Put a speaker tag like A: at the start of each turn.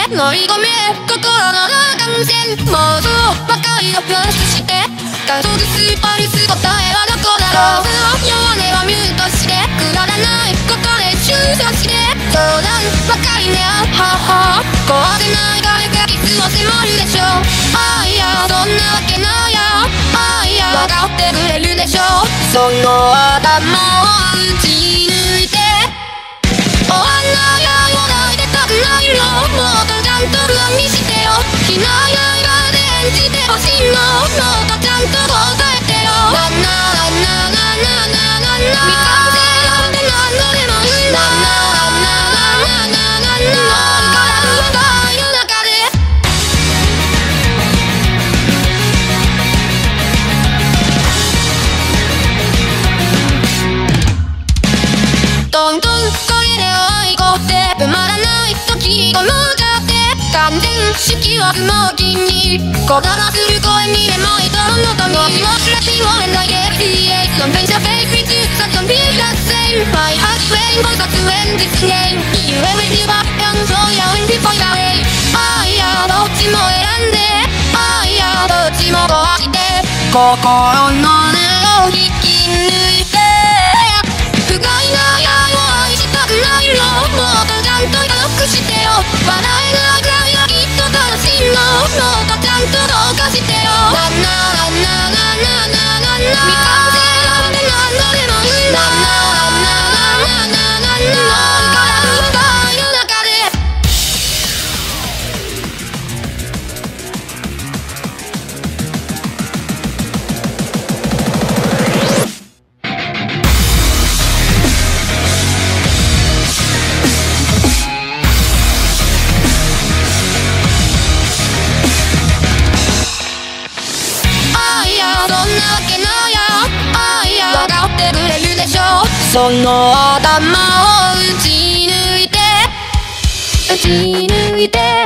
A: 乗り込め心の感染モードばかりをプラスして加速スパルス答えはどこだろう弱音はミュートしてくだらないここで収束して相談ばかりねはは壊せない誰かいつも迫るでしょあいやそんなわけないやあいや分かってくれるでしょその頭を打ち抜いて終わんないよ泣いてたくないのもっとちゃんと不安にしてよ機内愛で演じてほしいのもっとちゃんと答えてよなななななななな未完成なんて何度でもいいんだななななななななから深い中でどんどんこれで追い越って埋まらない時が向かって完全式は雲気にこだまする声にエモいトーンのためにもしらしをえないで BS の電車フェイクリズサジョンビーラッセンマイハックレインボー撮影実現 You every give up young soul yeah when people are away あいやどっちも選んであいやどっちも壊して心の根を引き抜いて不甲斐ない愛を愛したくないのもっとちゃんと良くしてよ笑えないくらいはきっと正しいのもっとちゃんとどうかしてよなななななななな未完成なんて何度でもいいんだななななななななから深い中でその頭を打ち抜いて